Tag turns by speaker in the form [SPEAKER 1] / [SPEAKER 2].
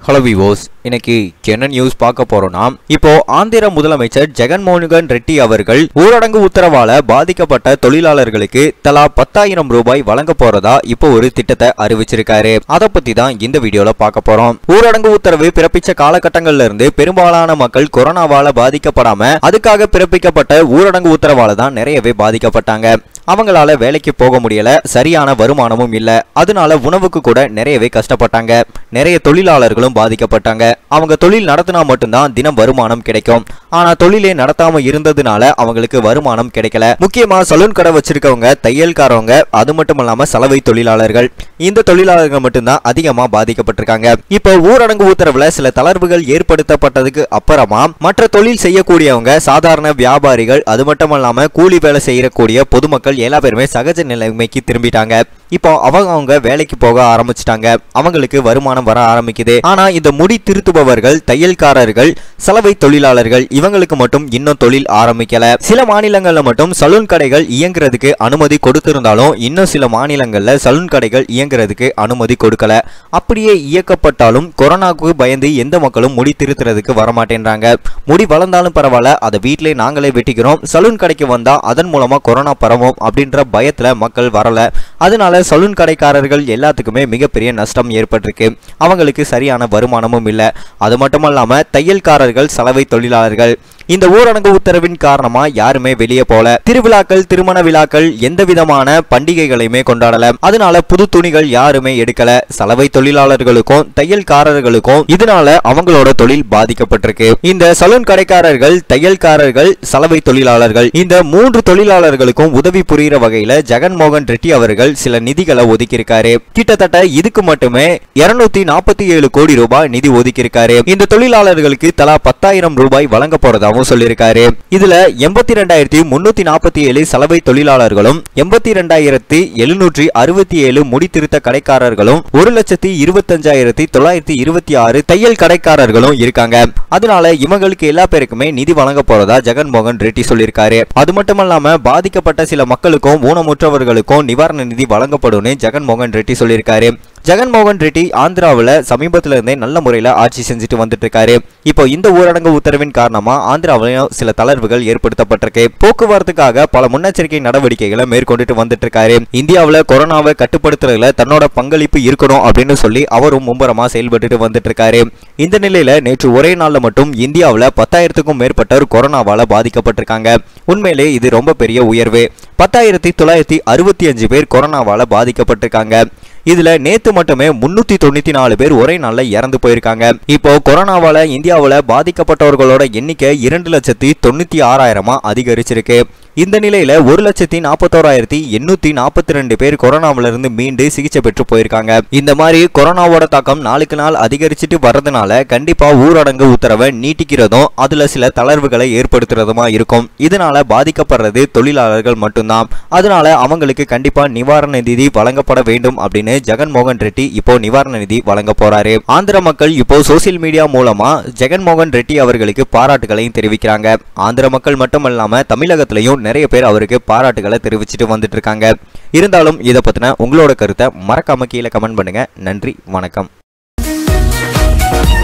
[SPEAKER 1] Hello விவோஸ், இன்னைக்கு என்ன news பார்க்க போறோம்னா, இப்போ ஆந்திர முதலமைச்சர் ஜெகன்மோகன் ரெட்டி அவர்கள் ஊரடங்கு உத்தரவால பாதிக்கப்பட்ட தொழிலாளர்களுக்கு தலா 10,000 ரூபாய் வழங்க போறதா இப்போ ஒரு திட்டத்தை அறிவிச்சிருக்காரு. அதை பத்தி தான் இந்த வீடியோல பார்க்க போறோம். ஊரடங்கு உத்தரவு பிறப்பிச்ச காலகட்டங்கள்ல இருந்து பெரும்பாலான மக்கள் கொரோனாவால பாதிக்கப்படாம அதுக்காக பிறப்பிக்கப்பட்ட ஊரடங்கு உத்தரவால தான் நிறையவே பாதிக்கப்பட்டாங்க. அவங்களால வேலைக்கு போக முடியல, சரியான வருமானமும் இல்ல, அதனால உணவுக்கு கூட நிறையவே கஷ்டப்பட்டாங்க. நிறைய தொழிலாளர்களும் பாதிக்கப்பட்டாங்க. அவங்க தொழில் நடத்தினா மட்டும்தான் தினம் வருமானம் கிடைக்கும். ஆனா தொழிலே நடத்தாம இருந்ததுனால அவங்களுக்கு வருமானம் கிடைக்கல. முக்கியமா சலூன் கடை வச்சிருக்கவங்க, தையல்காரவங்க, அது மட்டும் இல்லாம சலவை தொழிலாளர்கள், இந்த தொழிலாளர்கள் மட்டும்தான் அதிகமா பாதிக்கப்பட்டிருக்காங்க. இப்போ ஊரடங்கு உத்தரவுல சில தளர்வுகள் ஏற்படுத்தப்பட்டதுக்கு அப்புறமா மற்ற தொழில் செய்யக்கூடியவங்க, சாதாரண வியாபாரிகள், அது மட்டும் இல்லாம கூலி வேலை செய்யக்கூடிய பொதுமக்கள் எல்லா பேருமே சகஜ நிலைமைக்கு திரும்பிட்டாங்க. இப்போ அவங்க வேலைக்கு போக ஆரம்பிச்சிட்டாங்க. அவங்களுக்கு வருமானம் வர ஆரம்பிக்குது. ஆனா இந்த முடி திருத்துபவர்கள், தையல்காரர்கள், சலவை தொழிலாளர்கள் இவங்களுக்கு மட்டும் இன்னும் தொழில் ஆரம்பிக்கல. சில மாநிலங்கள்ல மட்டும் சலூன் கடைகள் இயங்குறதுக்கு அனுமதி கொடுத்திருந்தாலும் இன்னும் சில மாநிலங்கள்ல சலூன் கடைகள் இயங்குறதுக்கு அனுமதி கொடுக்கல. அப்படியே இயக்கப்பட்டாலும் கொரோனாவுக்கு பயந்து எந்த மக்களும் முடி திருத்துறதுக்கு வரமாட்டேன்றாங்க. முடி வளர்ந்தாலும் பரவாயில்ல, அதை வீட்டிலே நாங்களே வெட்டிக்கிறோம், சலூன் கடைக்கு வந்தா அதன் மூலமா கொரோனா பரவும் அப்படின்ற பயத்துல மக்கள் வரல. அதனால சலூன் கடைக்காரர்கள் எல்லாத்துக்குமே மிகப்பெரிய நஷ்டம் ஏற்பட்டிருக்கு. அவங்களுக்கு சரியான வருமானமும் இல்லை. அது மட்டுமல்லாம தையல்காரர்கள், சலவை தொழிலாளர்கள் இந்த ஊரடங்கு உத்தரவின் காரணமா யாருமே வெளியே போல. திருவிழாக்கள், திருமண விழாக்கள், எந்த விதமான பண்டிகைகளையுமே கொண்டாடல. அதனால புது துணிகள் யாருமே எடுக்கல. சலவை தொழிலாளர்களுக்கும் தையல்காரர்களுக்கும் இதனால அவங்களோட தொழில் பாதிக்கப்பட்டிருக்கு. இந்த சலூன் கடைக்காரர்கள், தையல்காரர்கள், சலவை தொழிலாளர்கள் இந்த 3 தொழிலாளர்களுக்கும் உதவி புரிகிற வகையில ஜெகன்மோகன் ரெட்டி அவர்கள் சில நிதிகளை ஒதுக்கியிருக்காரு. கிட்டத்தட்ட இதுக்கு மட்டுமே 247 கோடி ரூபாய் நிதி ஒதுக்கியிருக்காரு. இந்த தொழிலாளர்களுக்கு தலா 10,000 ரூபாய் வழங்க போறதாகவும் சொல்லியிருக்காரு. இதுல 82,347 சலவை தொழிலாளர்களும், 82,767 முடி திருத்த கடைக்காரர்களும், 1,25,926 தையல் கடைக்காரர்களும் இருக்காங்க. அதனால இவங்களுக்கு எல்லா பேருக்குமே நிதி வழங்க போறதா ஜெகன்மோகன் ரெட்டி சொல்லியிருக்காரு. அது மட்டுமல்லாம பாதிக்கப்பட்ட சில மக்களுக்கும் ஊனமுற்றவர்களுக்கும் நிவாரண நிதி வழங்கப்படும் ஜெகன்மோகன் ரெட்டி சொல்லியிருக்காரு. ஜெகன்மோகன் ரெட்டி ஆந்திராவில் சமீபத்தில இருந்தே நல்ல முறையில் ஆட்சி செஞ்சுட்டு வந்துட்டு இருக்காரு. இப்போ இந்த ஊரடங்கு உத்தரவின் காரணமா ஆந்திராவிலும் சில தளர்வுகள் ஏற்படுத்தப்பட்டிருக்கு. போக்குவரத்துக்காக பல முன்னெச்சரிக்கை நடவடிக்கைகளை மேற்கொண்டுட்டு வந்துட்டு இருக்காரு. இந்தியாவில் கொரோனாவை கட்டுப்படுத்துறதுல தன்னோட பங்களிப்பு இருக்கணும் அப்படின்னு சொல்லி அவரும் மும்பரமா செயல்பட்டு வந்துட்டு இருக்காரு. இந்த நிலையில நேற்று ஒரே நாள்ல மட்டும் இந்தியாவில் 10,000க்கும் மேற்பட்டோர் கொரோனாவால பாதிக்கப்பட்டிருக்காங்க. உண்மையிலே இது ரொம்ப பெரிய உயர்வு. 10,965 பேர் கொரோனாவால பாதிக்கப்பட்டிருக்காங்க. இதுல நேத்து மட்டுமே 394 பேர் ஒரே நாள்ல இறந்து போயிருக்காங்க. இப்போ கொரோனாவால இந்தியாவில் பாதிக்கப்பட்டவர்களோட எண்ணிக்கை 2,96,000 அதிகரிச்சிருக்கு. இந்த நிலையில 1,41,842 பேர் கொரோனாவிலிருந்து மீண்டு சிகிச்சை பெற்று போயிருக்காங்க. இந்த மாதிரி கொரோனாவோட தாக்கம் நாளுக்கு நாள் அதிகரிச்சுட்டு வர்றதுனால கண்டிப்பா ஊரடங்கு உத்தரவை நீட்டிக்கிறதும் அதுல சில தளர்வுகளை ஏற்படுத்துறதுமா இருக்கும். இதனால பாதிக்கப்படுறது தொழிலாளர்கள் மட்டும்தான். அதனால அவங்களுக்கு கண்டிப்பா நிவாரண நிதி வழங்கப்பட வேண்டும் அப்படின்னு ஜெகன்மோகன் ரெட்டி இப்போ நிவாரண நிதி வழங்க போறாரு. ஆந்திர மக்கள் இப்போ சோசியல் மீடியா மூலமா ஜெகன்மோகன் ரெட்டி அவர்களுக்கு பாராட்டுகளையும் தெரிவிக்கிறாங்க. ஆந்திர மக்கள் மட்டுமல்லாம தமிழகத்திலையும் நிறைய பேர் அவருக்கு பாராட்டுகளை தெரிவிச்சுட்டு வந்துட்டு இருக்காங்க. இருந்தாலும் இதை பத்தின உங்களோட கருத்தை மறக்காம கீழே கமெண்ட் பண்ணுங்க. நன்றி, வணக்கம்.